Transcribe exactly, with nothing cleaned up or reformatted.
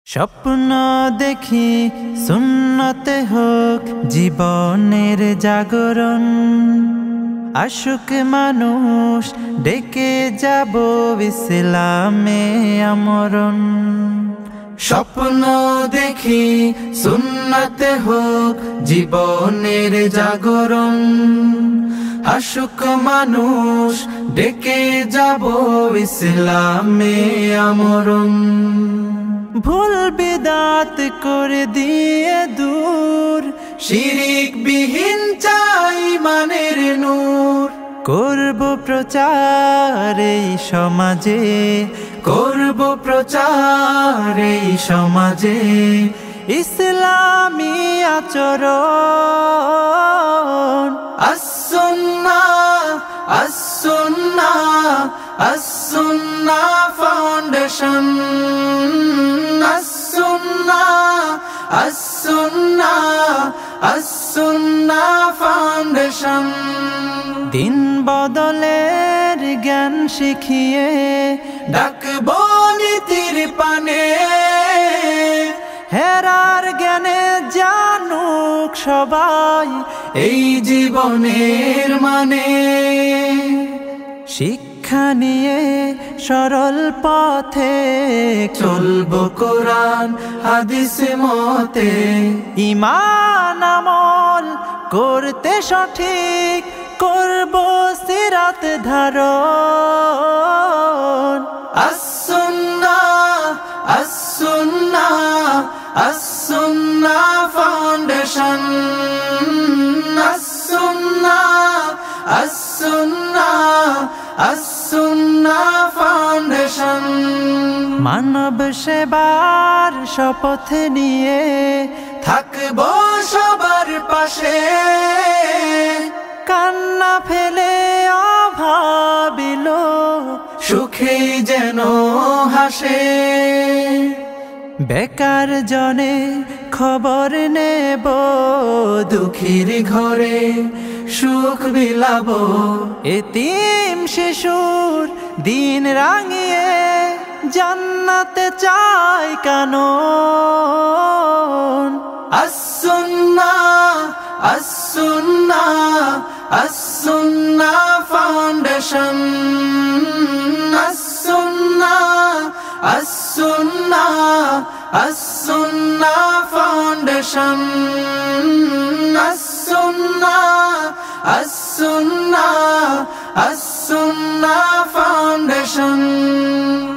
স্বপ্ন দেখি সুন্নতে হোক জীবনের জাগরণ, আশুক মানুষ ডেকে যাব ইসলামে আমরণ। স্বপ্ন দেখি সুন্নতে হোক জীবনের জাগরণ, আশুক মানুষ ডেকে যাব ইসলামে আমরণ। ভুল বিদাত করে দিয়ে দূর, শিরিক বিহীন চাই মানের নূর। করব প্রচার এই সমাজে, করব প্রচার এই সমাজে, ইসলামী আচরণ। As-Sunnah As-Sunnah As-Sunnah foundation, As-Sunnah As-Sunnah As-Sunnah foundation. দিন বদলের জ্ঞান শিখিয়ে ডাকবো নীতির পানে, হেরার জ্ঞানে জানুক সবাই এই জীবনের মানে। শিক্ষা নিয়ে সরল পথে চলবো কোরআন হাদিস মতে, ঈমান আমল করতে সঠিক করব সিরাত ধারণ। As Sunnah As-Sunnah As-Sunnah foundation, As-Sunnah As-Sunnah As-Sunnah foundation. মানব সেবার শপথ নিয়ে থাকবো সবার পাশে, কান্না ফেলে অভাবিল সুখে যেন হাসে। বেকার জনে খবর নেব দুঃখীর ঘরে সুখ বিলাব, এতিম শিশুর দিন রাঙিয়ে জান্নাতে চাই কানন। As-Sunnah As-Sunnah As-Sunnah foundation, As-Sunnah As-Sunnah As-Sunnah foundation, As-Sunnah As-Sunnah As-Sunnah foundation.